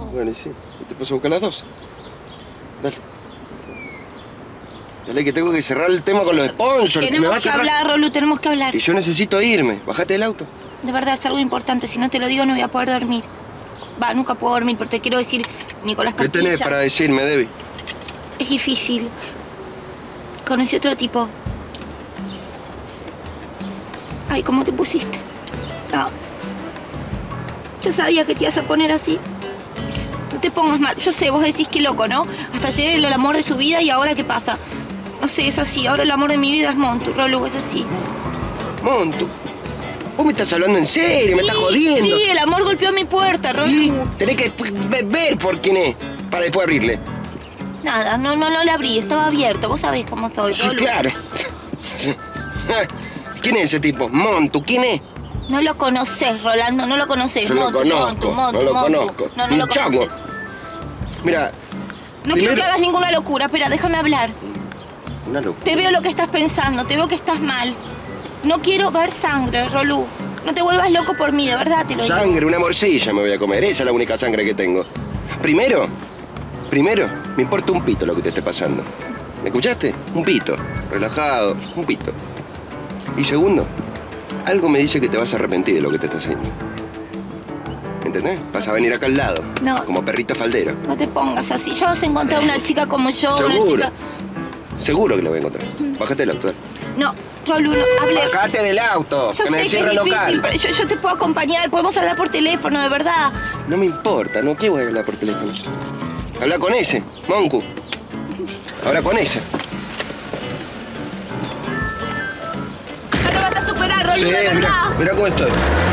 Bueno, y sí. ¿Y te paso a buscar las 12? Dale. Dale, que tengo que cerrar el tema con los sponsors. Tenemos que hablar, Rolu, tenemos que hablar. Y yo necesito irme. Bájate del auto. De verdad, es algo importante. Si no te lo digo, no voy a poder dormir. Va, nunca puedo dormir, pero te quiero decir, Nicolás ¿Qué Castilla. tenés para decirme, Debbie? Es difícil. Conocí otro tipo. Ay, ¿cómo te pusiste? No. Yo sabía que te ibas a poner así. No te pongas mal. Yo sé, vos decís que loco, ¿no? Hasta ayer era el amor de su vida y ahora ¿qué pasa? No sé, es así. Ahora el amor de mi vida es Montu, Rolu, es así. Montu. ¿Vos me estás hablando en serio? Sí, ¿Me estás jodiendo? Sí, el amor golpeó mi puerta, Rolu. Y tenés que después ver por quién es, para después abrirle. Nada, no le abrí, estaba abierto. Vos sabés cómo soy, Sí, Rolu. claro. ¿Quién es ese tipo? Montu, ¿quién es? No lo conocés, Rolando, no lo conocés. Yo lo conozco, no lo conozco. No lo chango. conoces. Mira, No quiero que hagas ninguna locura, espera, déjame hablar. Una locura. Te veo lo que estás pensando, te veo que estás mal. No quiero ver sangre, Rolú. No te vuelvas loco por mí, de verdad te lo digo. Sangre, una morcilla me voy a comer. Esa es la única sangre que tengo. Primero, me importa un pito lo que te esté pasando. ¿Me escuchaste? Un pito. Relajado, un pito. Y segundo, algo me dice que te vas a arrepentir de lo que te estás haciendo. ¿Entendés? Vas a venir acá al lado. No. Como perrito faldero. No te pongas así. Ya vas a encontrar una chica como yo, Seguro. una chica... Seguro que la voy a encontrar. Bájate del auto, dale. No, Rolú, no, hable. ¡Bájate del auto! Yo que me sé que cierra es el difícil, local. pero yo te puedo acompañar. Podemos hablar por teléfono, de verdad. No me importa, ¿no? ¿Qué voy a hablar por teléfono? Habla con ese, Moncu. Habla con ese. No lo vas a superar, Rolú, Sí, de verdad. mira cómo estoy.